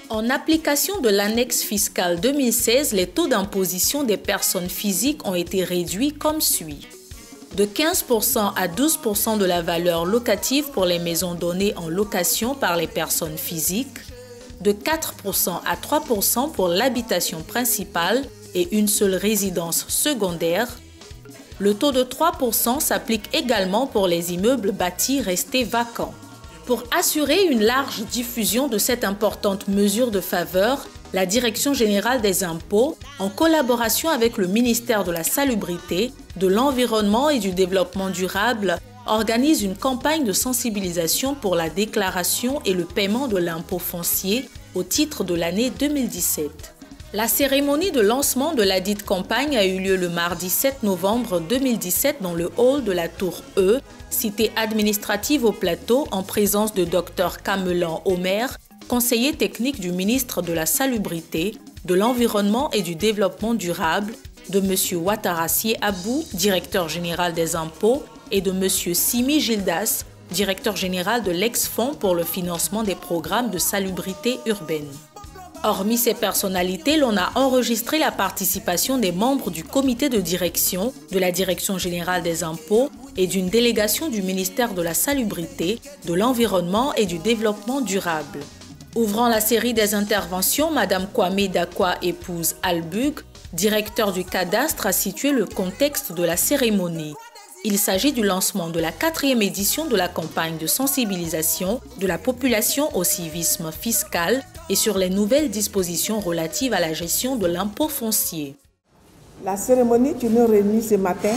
En application de l'annexe fiscale 2016, les taux d'imposition des personnes physiques ont été réduits comme suit. De 15% à 12% de la valeur locative pour les maisons données en location par les personnes physiques, de 4% à 3% pour l'habitation principale et une seule résidence secondaire. Le taux de 3% s'applique également pour les immeubles bâtis restés vacants. Pour assurer une large diffusion de cette importante mesure de faveur, la Direction générale des impôts, en collaboration avec le ministère de la Salubrité, de l'Environnement et du Développement durable, organise une campagne de sensibilisation pour la déclaration et le paiement de l'impôt foncier au titre de l'année 2017. La cérémonie de lancement de ladite campagne a eu lieu le mardi 7 novembre 2017 dans le hall de la Tour E, cité administrative au Plateau, en présence de Dr Camelan Omer, conseiller technique du ministre de la Salubrité, de l'Environnement et du Développement durable, de M. Ouattarassié Abou, directeur général des impôts, et de M. Simi Gildas, directeur général de l'ex-Fonds pour le financement des programmes de salubrité urbaine. Hormis ces personnalités, l'on a enregistré la participation des membres du comité de direction de la Direction générale des impôts et d'une délégation du ministère de la Salubrité, de l'Environnement et du Développement durable. Ouvrant la série des interventions, Mme Kwame Dakwa, épouse Albug, directeur du cadastre, a situé le contexte de la cérémonie. Il s'agit du lancement de la 4e édition de la campagne de sensibilisation de la population au civisme fiscal et sur les nouvelles dispositions relatives à la gestion de l'impôt foncier. La cérémonie qui nous réunit ce matin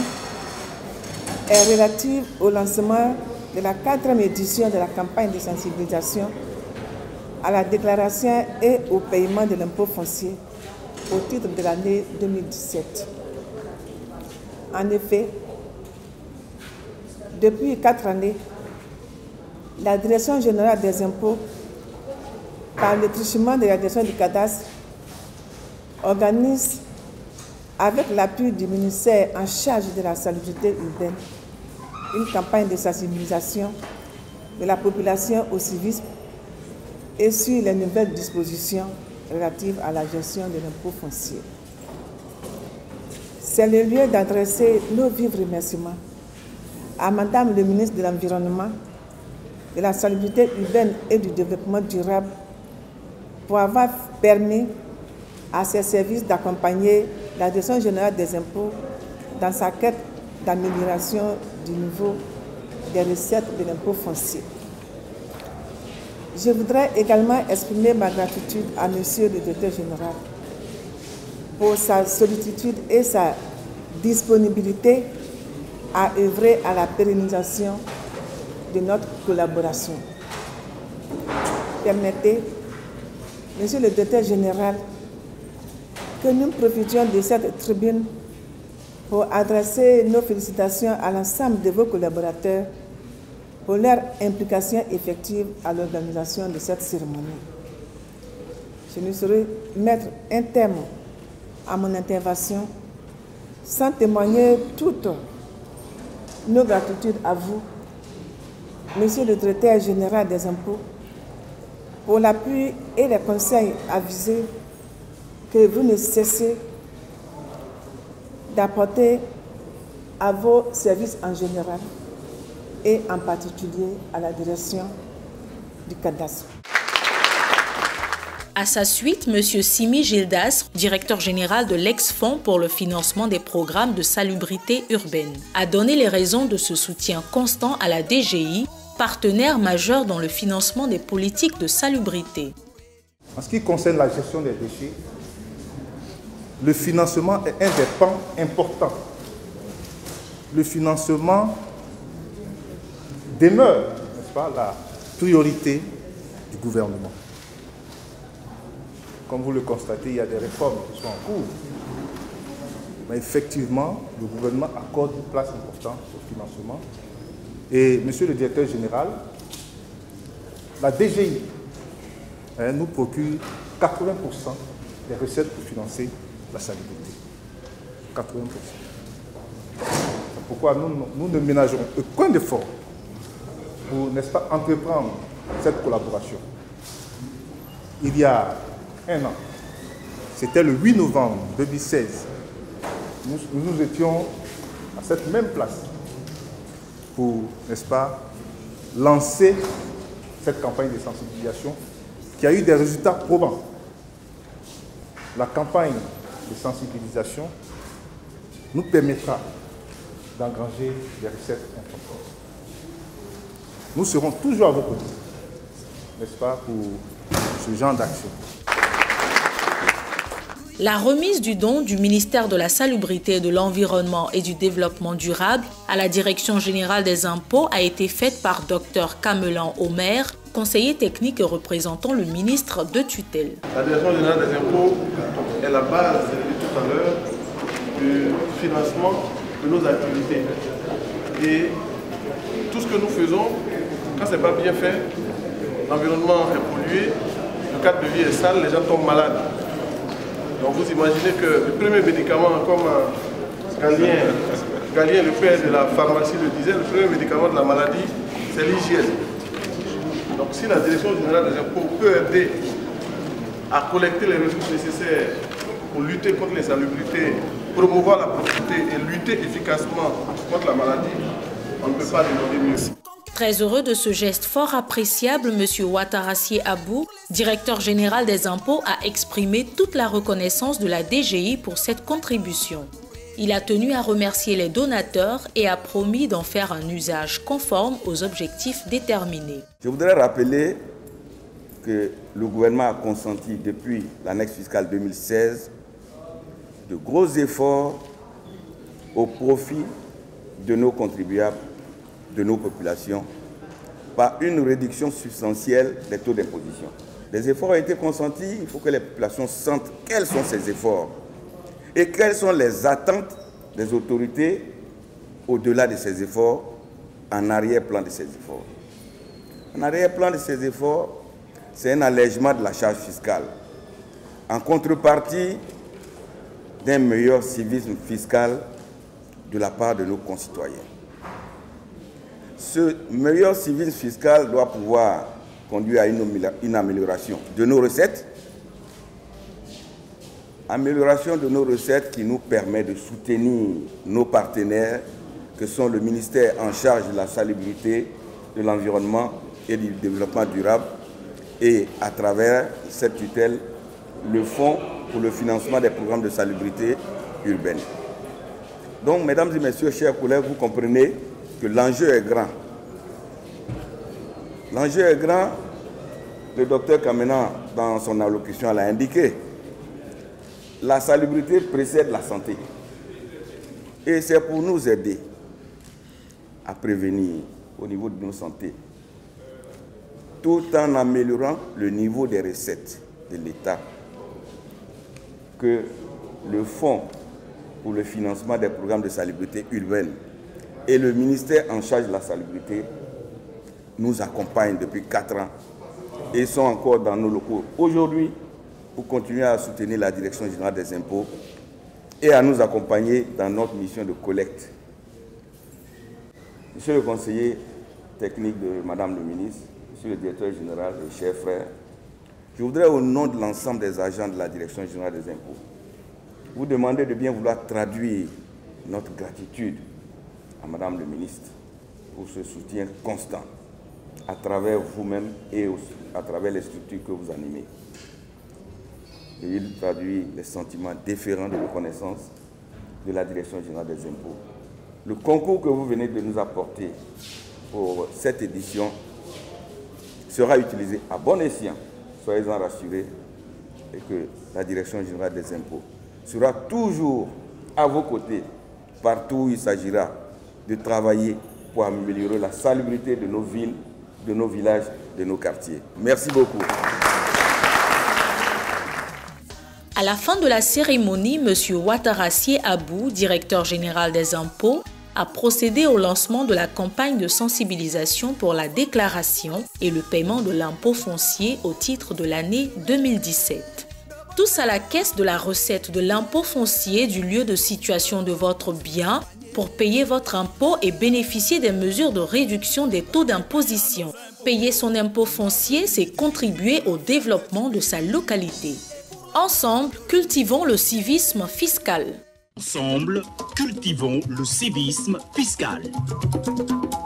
est relative au lancement de la 4e édition de la campagne de sensibilisation à la déclaration et au paiement de l'impôt foncier au titre de l'année 2017. En effet, depuis 4 années, la Direction générale des impôts, par le truchement de la direction du cadastre, organise, avec l'appui du ministère en charge de la salubrité urbaine, une campagne de sensibilisation de la population au civisme et sur les nouvelles dispositions relatives à la gestion de l'impôt foncier. C'est le lieu d'adresser nos vifs remerciements à Madame le ministre de l'Environnement, de la Salubrité urbaine et du Développement durable pour avoir permis à ses services d'accompagner la Direction générale des impôts dans sa quête d'amélioration du niveau des recettes de l'impôt foncier. Je voudrais également exprimer ma gratitude à Monsieur le Directeur général pour sa sollicitude et sa disponibilité à œuvrer à la pérennisation de notre collaboration. Permettez, Monsieur le Directeur général, que nous profitions de cette tribune pour adresser nos félicitations à l'ensemble de vos collaborateurs pour leur implication effective à l'organisation de cette cérémonie. Je ne saurais mettre un terme à mon intervention sans témoigner toutes nos gratitudes à vous, Monsieur le Directeur général des impôts, pour l'appui et les conseils avisés que vous ne cessez d'apporter à vos services en général et en particulier à la direction du cadastre. À sa suite, M. Simi Gildas, directeur général de l'ex-Fonds pour le financement des programmes de salubrité urbaine, a donné les raisons de ce soutien constant à la DGI, partenaire majeur dans le financement des politiques de salubrité. En ce qui concerne la gestion des déchets, le financement est un des pans importants. Le financement demeure, n'est-ce pas, la priorité du gouvernement. Comme vous le constatez, il y a des réformes qui sont en cours. Mais effectivement, le gouvernement accorde une place importante au financement. Et Monsieur le Directeur général, la DGI nous procure 80% des recettes pour financer la salubrité. 80%. C'est pourquoi nous ne ménagerons aucun effort pour, n'est-ce pas, entreprendre cette collaboration. il y a un an, c'était le 8 novembre 2016, nous étions à cette même place pour, n'est-ce pas, lancer cette campagne de sensibilisation qui a eu des résultats probants. La campagne de sensibilisation nous permettra d'engranger des recettes importantes. Nous serons toujours à vos côtés, n'est-ce pas, pour ce genre d'action. La remise du don du ministère de la Salubrité, de l'Environnement et du Développement durable à la Direction générale des impôts a été faite par Dr Camelan Omer, conseiller technique et représentant le ministre de tutelle. La Direction générale des impôts est la base, je l'ai dit tout à l'heure, du financement de nos activités. Et tout ce que nous faisons, quand ce n'est pas bien fait, l'environnement est pollué, le cadre de vie est sale, les gens tombent malades. Donc vous imaginez que le premier médicament, comme Galien, le père de la pharmacie, le disait, le premier médicament de la maladie, c'est l'hygiène. Donc si la Direction générale des impôts peut aider à collecter les ressources nécessaires pour lutter contre les salubrités, promouvoir la propreté et lutter efficacement contre la maladie, on ne peut pas demander mieux. Très heureux de ce geste fort appréciable, M. Ouattarassié Abou, directeur général des impôts, a exprimé toute la reconnaissance de la DGI pour cette contribution. Il a tenu à remercier les donateurs et a promis d'en faire un usage conforme aux objectifs déterminés. Je voudrais rappeler que le gouvernement a consenti depuis l'annexe fiscale 2016 de gros efforts au profit de nos contribuables, de nos populations, par une réduction substantielle des taux d'imposition. Les efforts ont été consentis, il faut que les populations sentent quels sont ces efforts et quelles sont les attentes des autorités au-delà de ces efforts, en arrière-plan de ces efforts. En arrière-plan de ces efforts, c'est un allègement de la charge fiscale, en contrepartie d'un meilleur civisme fiscal de la part de nos concitoyens. Ce meilleur civisme fiscal doit pouvoir conduire à une amélioration de nos recettes, qui nous permet de soutenir nos partenaires, que sont le ministère en charge de la salubrité, de l'environnement et du développement durable, et à travers cette tutelle, le Fonds pour le financement des programmes de salubrité urbaine. Donc, mesdames et messieurs, chers collègues, vous comprenez que l'enjeu est grand. L'enjeu est grand, le docteur Camelan, dans son allocution, l'a indiqué. La salubrité précède la santé. Et c'est pour nous aider à prévenir au niveau de nos santé, tout en améliorant le niveau des recettes de l'État, que le Fonds pour le financement des programmes de salubrité urbaine et le ministère en charge de la salubrité nous accompagnent depuis 4 ans et sont encore dans nos locaux aujourd'hui pour continuer à soutenir la Direction générale des impôts et à nous accompagner dans notre mission de collecte. Monsieur le conseiller technique de Madame le ministre, Monsieur le directeur général et chers frères, je voudrais au nom de l'ensemble des agents de la Direction générale des impôts vous demander de bien vouloir traduire notre gratitude à Madame le ministre pour ce soutien constant à travers vous-même et aussi à travers les structures que vous animez. Et il traduit les sentiments déférents de reconnaissance de la Direction générale des impôts. Le concours que vous venez de nous apporter pour cette édition sera utilisé à bon escient, soyez-en rassurés, et que la Direction générale des impôts sera toujours à vos côtés, partout où il s'agira de travailler pour améliorer la salubrité de nos villes, de nos villages, de nos quartiers. Merci beaucoup. À la fin de la cérémonie, M. Ouattarassié Abou, directeur général des impôts, a procédé au lancement de la campagne de sensibilisation pour la déclaration et le paiement de l'impôt foncier au titre de l'année 2017. Tous à la caisse de la recette de l'impôt foncier du lieu de situation de votre bien pour payer votre impôt et bénéficier des mesures de réduction des taux d'imposition. Payer son impôt foncier, c'est contribuer au développement de sa localité. Ensemble, cultivons le civisme fiscal. Ensemble, cultivons le civisme fiscal.